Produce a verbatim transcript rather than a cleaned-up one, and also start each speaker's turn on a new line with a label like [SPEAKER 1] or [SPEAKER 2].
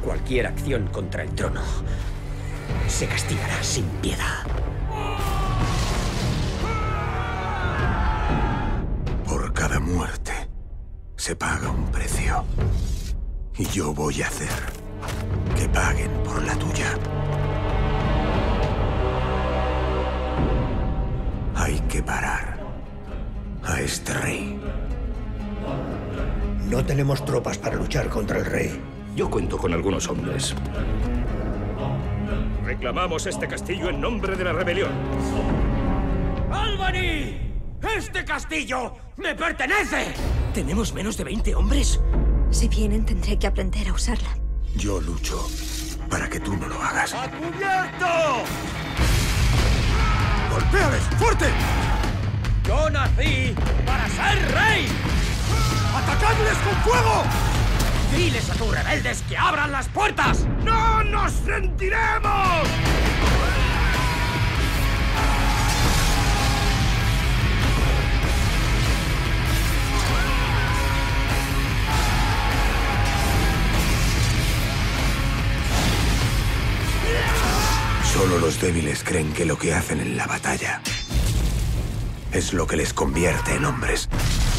[SPEAKER 1] Cualquier acción contra el trono se castigará sin piedad.
[SPEAKER 2] Por cada muerte se paga un precio. Y yo voy a hacer que paguen por la tuya. Hay que parar a este rey.
[SPEAKER 3] No tenemos tropas para luchar contra el rey.
[SPEAKER 4] Yo cuento con algunos hombres.
[SPEAKER 5] Reclamamos este castillo en nombre de la rebelión.
[SPEAKER 1] ¡Albany! ¡Este castillo me pertenece!
[SPEAKER 5] ¿Tenemos menos de veinte hombres?
[SPEAKER 6] Si vienen, tendré que aprender a usarla.
[SPEAKER 2] Yo lucho para que tú no lo hagas.
[SPEAKER 1] ¡A cubierto!
[SPEAKER 2] ¡Golpéales! ¡Fuerte!
[SPEAKER 1] ¡Yo nací para ser rey!
[SPEAKER 2] ¡Atacadles con fuego!
[SPEAKER 1] ¡Diles a tus rebeldes que abran las puertas!
[SPEAKER 2] ¡No nos rendiremos! Solo los débiles creen que lo que hacen en la batalla es lo que les convierte en hombres.